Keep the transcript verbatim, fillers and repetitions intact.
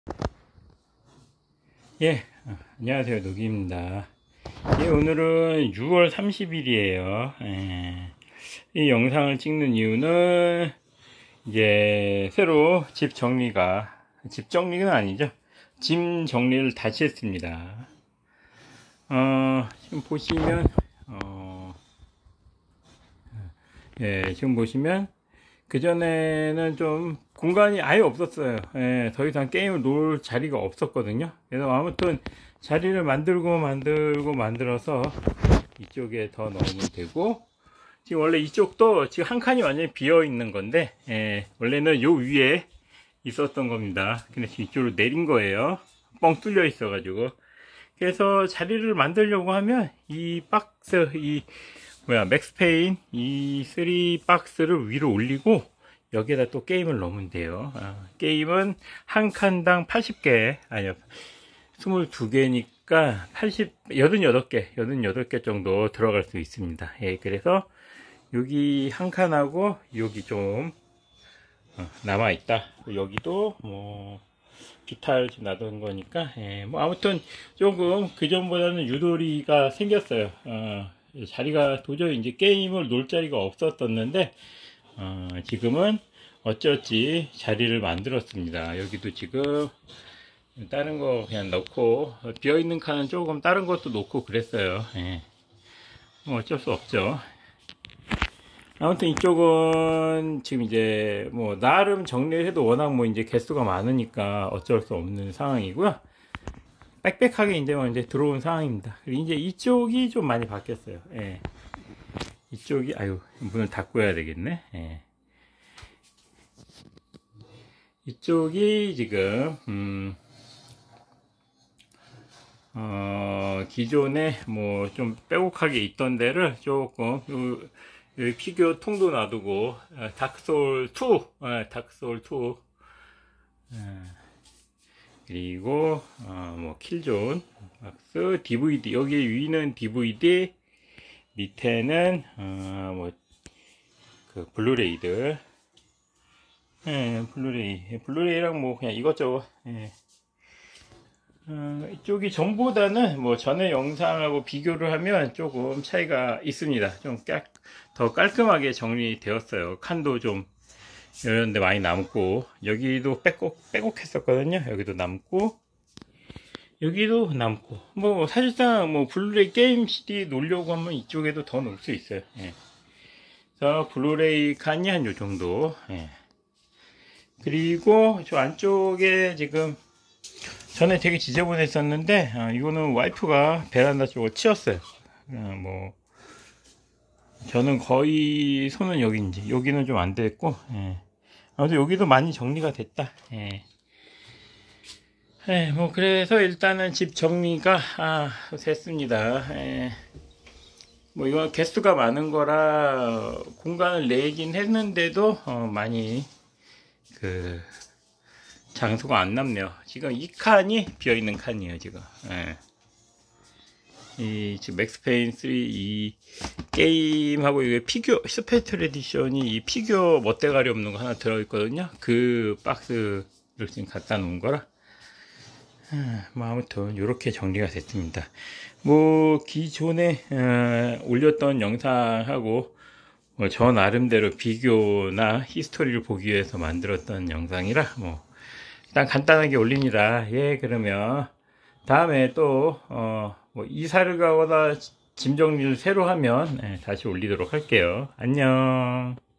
예, 어, 안녕하세요. 노기입니다. 예, 오늘은 유월 삼십일이에요. 예, 이 영상을 찍는 이유는 이제 새로 집 정리가, 집 정리는 아니죠. 짐 정리를 다시 했습니다. 어, 지금 보시면, 어, 예, 지금 보시면, 그전에는 좀 공간이 아예 없었어요. 예, 더 이상 게임을 놓을 자리가 없었거든요. 그래서 아무튼 자리를 만들고 만들고 만들어서 이쪽에 더 넣으면 되고, 지금 원래 이쪽도 지금 한 칸이 완전히 비어 있는 건데, 예, 원래는 요 위에 있었던 겁니다. 근데 지금 이쪽으로 내린 거예요. 뻥 뚫려 있어 가지고. 그래서 자리를 만들려고 하면 이 박스, 이 뭐야 맥스페인 이 삼 박스를 위로 올리고 여기에다 또 게임을 넣으면 돼요. 아, 게임은 한 칸당 팔십 개, 아니요 이십이 개니까 팔십, 팔십팔 개, 팔십팔 개 정도 들어갈 수 있습니다. 예, 그래서 여기 한 칸하고 여기 좀 어, 남아있다. 여기도 뭐 기타를 좀 놔둔 거니까, 예, 뭐 아무튼 조금 그전보다는 유도리가 생겼어요. 어, 자리가 도저히 이제 게임을 놓을 자리가 없었었는데, 어, 지금은 어찌어찌 자리를 만들었습니다. 여기도 지금 다른 거 그냥 넣고, 비어있는 칸은 조금 다른 것도 놓고 그랬어요. 예. 뭐 어쩔 수 없죠. 아무튼 이쪽은 지금 이제 뭐 나름 정리를 해도 워낙 뭐 이제 개수가 많으니까 어쩔 수 없는 상황이고요. 빽빽하게 이제 뭐 이제 들어온 상황입니다. 그리고 이제 이쪽이 좀 많이 바뀌었어요. 예. 이쪽이, 아유, 문을 닫고 해야 되겠네. 예. 이쪽이 지금, 음, 어, 기존에 뭐 좀 빼곡하게 있던 데를 조금, 요, 여기 피규어 통도 놔두고, 다크소울 투, 예, 다크소울 투, 예. 그리고 어, 뭐 킬존 박스, 디브이디, 여기 위는 디브이디, 밑에는 어, 뭐 그 블루레이들, 예, 블루레이, 블루레이랑 뭐 그냥 이것저것. 예. 어, 이쪽이 전보다는 뭐 전에 영상하고 비교를 하면 조금 차이가 있습니다. 좀 더 깔끔하게 정리되었어요. 칸도 좀 이런데 많이 남고, 여기도 빼곡 빼곡 했었거든요. 여기도 남고, 여기도 남고, 뭐 사실상 뭐 블루레이 게임 씨디 놓으려고 하면 이쪽에도 더 놓을 수 있어요. 예. 그래서 블루레이 칸이 한 요 정도. 예. 그리고 저 안쪽에 지금 전에 되게 지저분했었는데, 아, 이거는 와이프가 베란다 쪽을 치웠어요. 아, 뭐 저는 거의 손은 여기인지, 여기는 좀 안 됐고, 예. 아무튼 여기도 많이 정리가 됐다. 예. 예, 뭐 그래서 일단은 집 정리가 아, 됐습니다. 예. 뭐 이건 개수가 많은 거라 공간을 내긴 했는데도 어, 많이 그 장소가 안 남네요. 지금 이 칸이 비어 있는 칸이에요 지금. 예. 이 지금 맥스페인 삼 이 게임하고 이게 피규어 스페셜 에디션이 이 피규어 멋대가리 없는 거 하나 들어있거든요. 그 박스를 지금 갖다 놓은 거라. 뭐 아무튼 이렇게 정리가 됐습니다. 뭐 기존에 어, 올렸던 영상하고 뭐 저 나름대로 비교나 히스토리를 보기 위해서 만들었던 영상이라 뭐 일단 간단하게 올립니다. 예, 그러면 다음에 또 어, 뭐 이사를 가거나 짐 정리를 새로 하면 예, 다시 올리도록 할게요. 안녕.